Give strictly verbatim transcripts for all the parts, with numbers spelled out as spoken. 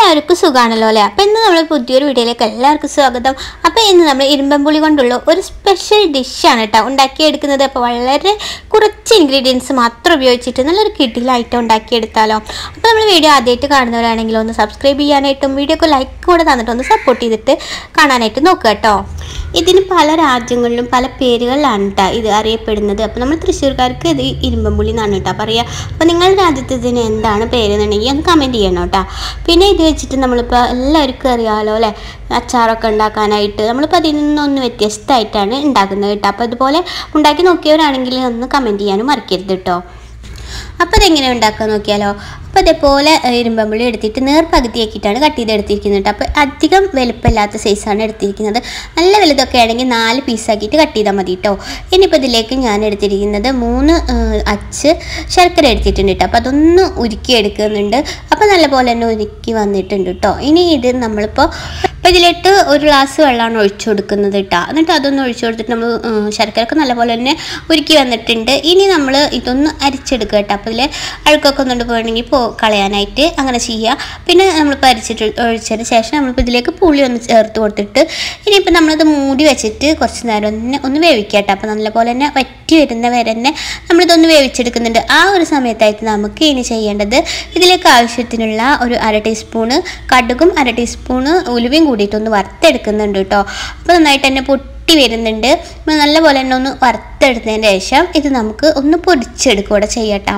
എല്ലാവർക്കും സുഖമാണല്ലോ അല്ലേ? അപ്പോൾ ഇന്ന് നമ്മൾ പുതിയൊരു വീഡിയോയിലേക്ക് എല്ലാവർക്കും സ്വാഗതം. അപ്പോൾ ഇന്ന് നമ്മൾ ഇരുമ്പമ്പുളി കൊണ്ടുള്ള ഒരു സ്പെഷ്യൽ ഡിഷാണ് കേട്ടോ ഉണ്ടാക്കിയെടുക്കുന്നത്. അപ്പോൾ വളരെ കുറച്ച് ഇൻഗ്രീഡിയൻസ് മാത്രം ഉപയോഗിച്ചിട്ട് നല്ലൊരു കിടിലായിട്ട് ഉണ്ടാക്കിയെടുത്താലോ. അപ്പോൾ നമ്മൾ വീഡിയോ ആദ്യമായിട്ട് കാണുന്നവരാണെങ്കിൽ ഒന്ന് സബ്സ്ക്രൈബ് ചെയ്യാനായിട്ടും വീഡിയോക്ക് ലൈക്ക് കൂടെ തന്നിട്ട് ഒന്ന് സപ്പോർട്ട് ചെയ്തിട്ട് കാണാനായിട്ട് നോക്കുക കേട്ടോ. ഇതിന് പല രാജ്യങ്ങളിലും പല പേരുകളിലാണ് കേട്ടോ ഇത് അറിയപ്പെടുന്നത്. അപ്പോൾ നമ്മൾ തൃശ്ശൂർക്കാർക്ക് ഇത് ഇരുമ്പമ്പുളി എന്നാണ് കേട്ടോ പറയുക. അപ്പോൾ നിങ്ങളുടെ രാജ്യത്ത് ഇതിന് എന്താണ് പേരെന്നുണ്ടെങ്കിൽ ഒന്ന് കമൻറ്റ് ചെയ്യണം കേട്ടോ. പിന്നെ ഇത് വെച്ചിട്ട് നമ്മളിപ്പോൾ എല്ലാവർക്കും അറിയാമല്ലോ അല്ലേ, അച്ചാറൊക്കെ ഉണ്ടാക്കാനായിട്ട് നമ്മളിപ്പോൾ അതിൽ നിന്നൊന്ന് വ്യത്യസ്തമായിട്ടാണ് ഉണ്ടാക്കുന്നത് കേട്ടോ. അപ്പോൾ അതുപോലെ ഉണ്ടാക്കി നോക്കിയവരാണെങ്കിൽ ഒന്ന് കമൻറ്റ് ചെയ്യാനും മറക്കരുത് കേട്ടോ. അപ്പോൾ അതെങ്ങനെ ഉണ്ടാക്കാൻ നോക്കിയാലോ. അപ്പോൾ അതേപോലെ ഇരുമ്പമ്പുളി എടുത്തിട്ട് നേർപകുതിയാക്കിയിട്ടാണ് കട്ട് ചെയ്തെടുത്തിരിക്കുന്നത് കേട്ടോ. അപ്പോൾ അധികം വലുപ്പമില്ലാത്ത സൈസാണ് എടുത്തിരിക്കുന്നത്. നല്ല വലുതൊക്കെ ആണെങ്കിൽ നാല് പീസാക്കിയിട്ട് കട്ട് ചെയ്താൽ മതി കേട്ടോ. ഇനിയിപ്പോൾ ഇതിലേക്ക് ഞാൻ എടുത്തിരിക്കുന്നത് മൂന്ന് അച്ച് ശർക്കര എടുത്തിട്ടുണ്ട് കേട്ടോ. അപ്പോൾ അതൊന്ന് ഉരുക്കി എടുക്കുന്നുണ്ട്. അപ്പോൾ നല്ലപോലെ തന്നെ ഉരുക്കി വന്നിട്ടുണ്ട് കേട്ടോ. ഇനി ഇത് നമ്മളിപ്പോൾ ഇതിലിട്ട് ഒരു ഗ്ലാസ് വെള്ളമാണ് ഒഴിച്ചു കൊടുക്കുന്നത് കേട്ടോ. എന്നിട്ട് അതൊന്ന് ഒഴിച്ചു കൊടുത്തിട്ട് നമ്മൾ ശർക്കരയൊക്കെ നല്ലപോലെ തന്നെ ഉരുക്കി വന്നിട്ടുണ്ട്. ഇനി നമ്മൾ ഇതൊന്ന് അരിച്ചെടുക്കുക കേട്ടോ. അപ്പോൾ ഇതിൽ അഴുക്കൊക്കെ ഒന്നുകൊണ്ട് പോകണമെങ്കിൽ പോ കളയാനായിട്ട് അങ്ങനെ ചെയ്യുക. പിന്നെ നമ്മളിപ്പോൾ അരിച്ചിട്ട് ഒഴിച്ചതിന് ശേഷം നമ്മളിപ്പോൾ ഇതിലേക്ക് പുളി ഒന്ന് ചേർത്ത് കൊടുത്തിട്ട് ഇനിയിപ്പോൾ നമ്മളിത് മൂടി വെച്ചിട്ട് കുറച്ച് നേരം ഒന്ന് ഒന്ന് വേവിക്കുക കേട്ടോ. അപ്പോൾ നല്ലപോലെ തന്നെ വറ്റി വരുന്ന വരെ തന്നെ നമ്മളിതൊന്ന് വേവിച്ചെടുക്കുന്നുണ്ട്. ആ ഒരു സമയത്തായിട്ട് നമുക്ക് ഇനി ചെയ്യേണ്ടത് ഇതിലേക്ക് ആവശ്യത്തിനുള്ള ഒരു അര ടീസ്പൂണ് കടുകും അര ടീസ്പൂണ് ഉലുവയും കൂടിയിട്ടൊന്ന് വറുത്തെടുക്കുന്നുണ്ട് കേട്ടോ. അപ്പോൾ നന്നായിട്ട് തന്നെ പൊട്ടി വരുന്നുണ്ട്. നല്ലപോലെ തന്നെ ഒന്ന് വറുത്തെടുത്തതിന് ശേഷം ഇത് നമുക്ക് ഒന്ന് പൊടിച്ചെടുക്കുകയൂടെ ചെയ്യട്ടോ.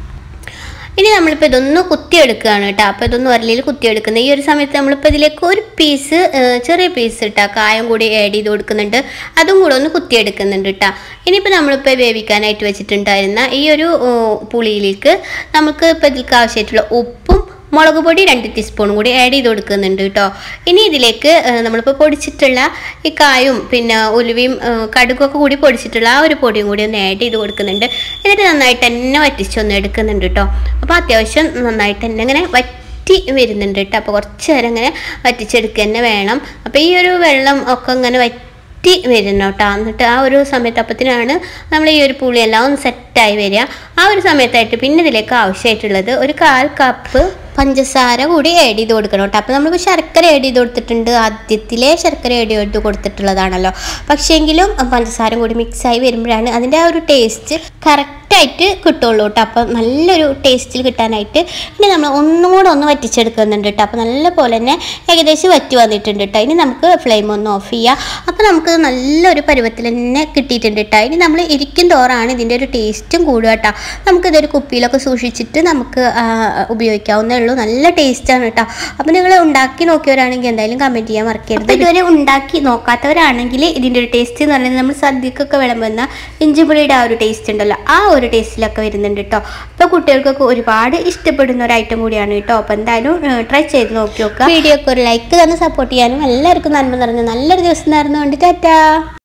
ഇനി നമ്മളിപ്പോൾ ഇതൊന്ന് കുത്തിയെടുക്കുകയാണ് കേട്ടോ. അപ്പോൾ ഇതൊന്ന് ഉരലിൽ കുത്തിയെടുക്കുന്നത്. ഈ ഒരു സമയത്ത് നമ്മളിപ്പോൾ ഇതിലേക്ക് ഒരു പീസ് ചെറിയ പീസ് ഇട്ടാ കായം കൂടി ആഡ് ചെയ്ത് കൊടുക്കുന്നുണ്ട്. അതും കൂടെ ഒന്ന് കുത്തിയെടുക്കുന്നുണ്ട് കേട്ടോ. ഇനിയിപ്പോൾ നമ്മളിപ്പോൾ വേവിക്കാനായിട്ട് വെച്ചിട്ടുണ്ടായിരുന്ന ഈ ഒരു പുളിയിലേക്ക് നമുക്ക് ഇപ്പോൾ ഇതിലേക്ക് ആവശ്യമായിട്ടുള്ള ഉപ്പും മുളക് പൊടി രണ്ട് ടീസ്പൂൺ കൂടി ആഡ് ചെയ്ത് കൊടുക്കുന്നുണ്ട് കേട്ടോ. ഇനി ഇതിലേക്ക് നമ്മളിപ്പോൾ പൊടിച്ചിട്ടുള്ള ഈ കായും പിന്നെ ഉലുവയും കടുകൊക്കെ കൂടി പൊടിച്ചിട്ടുള്ള ആ ഒരു പൊടിയും കൂടി ഒന്ന് ആഡ് ചെയ്ത് കൊടുക്കുന്നുണ്ട്. എന്നിട്ട് നന്നായിട്ട് തന്നെ വറ്റിച്ചൊന്ന് എടുക്കുന്നുണ്ട് കേട്ടോ. അപ്പോൾ അത്യാവശ്യം നന്നായിട്ട് തന്നെ ഇങ്ങനെ വറ്റി വരുന്നുണ്ട് കേട്ടോ. അപ്പോൾ കുറച്ച് നേരം ഇങ്ങനെ വറ്റിച്ചെടുക്കുക തന്നെ വേണം. അപ്പോൾ ഈ ഒരു വെള്ളം ഒക്കെ ഇങ്ങനെ വറ്റി വരുന്നു കേട്ടോ. എന്നിട്ട് ആ ഒരു സമയത്ത് അപ്പത്തിനാണ് നമ്മൾ ഈ ഒരു പുളിയെല്ലാം ഒന്ന് സെറ്റായി വരിക. ആ ഒരു സമയത്തായിട്ട് പിന്നെ ഇതിലേക്ക് ആവശ്യമായിട്ടുള്ളത് ഒരു കാൽ കപ്പ് പഞ്ചസാര കൂടി ആഡ് ചെയ്ത് കൊടുക്കണം കേട്ടോ. അപ്പോൾ നമ്മളിപ്പോൾ ശർക്കര ആഡ് ചെയ്ത് കൊടുത്തിട്ടുണ്ട്. ആദ്യത്തിലെ ശർക്കര ആഡ് ചെയ്ത് കൊടുത്തിട്ടുള്ളതാണല്ലോ. പക്ഷേങ്കിലും പഞ്ചസാര കൂടി മിക്സായി വരുമ്പോഴാണ് അതിൻ്റെ ആ ഒരു ടേസ്റ്റ് കറക്റ്റായിട്ട് കിട്ടുള്ളൂ കേട്ടോ. അപ്പോൾ നല്ലൊരു ടേസ്റ്റിൽ കിട്ടാനായിട്ട് ഇനി നമ്മൾ ഒന്നും കൂടെ ഒന്ന് വറ്റിച്ചെടുക്കുന്നുണ്ട് കേട്ടോ. അപ്പോൾ നല്ല പോലെ തന്നെ ഏകദേശം വറ്റി വന്നിട്ടുണ്ട് കേട്ടോ. ഇനി നമുക്ക് ഫ്ലെയിം ഒന്ന് ഓഫ് ചെയ്യാം. അപ്പോൾ നമുക്ക് നല്ലൊരു പരുവത്തിൽ തന്നെ കിട്ടിയിട്ടുണ്ട് കേട്ടോ. ഇനി നമ്മൾ ഇരിക്കും തോറാണ് ഇതിൻ്റെ ഒരു ടേസ്റ്റും കൂടുക കേട്ടോ. നമുക്കിതൊരു കുപ്പിയിലൊക്കെ സൂക്ഷിച്ചിട്ട് നമുക്ക് ഉപയോഗിക്കാവുന്നേ ഉള്ളൂ. നല്ല ടേസ്റ്റാണ് കേട്ടോ. അപ്പോൾ നിങ്ങൾ ഉണ്ടാക്കി നോക്കിയവരാണെങ്കിൽ എന്തായാലും കമൻറ്റ് ചെയ്യാൻ മറക്കരുത്. ഇതുവരെ ഉണ്ടാക്കി നോക്കാത്തവരാണെങ്കിൽ ഇതിൻ്റെ ഒരു ടേസ്റ്റ് എന്ന് പറയുന്നത് നമ്മൾ സദ്യക്കൊക്കെ വിളമ്പുന്ന ഇഞ്ചിപ്പുളിയുടെ ആ ഒരു ടേസ്റ്റ് ഉണ്ടല്ലോ, ആ ഒരു ടേസ്റ്റിലൊക്കെ വരുന്നുണ്ട് കേട്ടോ. അപ്പോൾ കുട്ടികൾക്കൊക്കെ ഒരുപാട് ഇഷ്ടപ്പെടുന്ന ഒരു ഐറ്റം കൂടിയാണ് കേട്ടോ. അപ്പോൾ എന്തായാലും ട്രൈ ചെയ്ത് നോക്കി നോക്കുക. വീഡിയോക്ക് ഒരു ലൈക്ക് തന്നെ സപ്പോർട്ട് ചെയ്യാനും എല്ലാവർക്കും നന്മ നിറഞ്ഞ നല്ലൊരു ദിവസം നേർന്നുകൊണ്ട് ടാറ്റാ.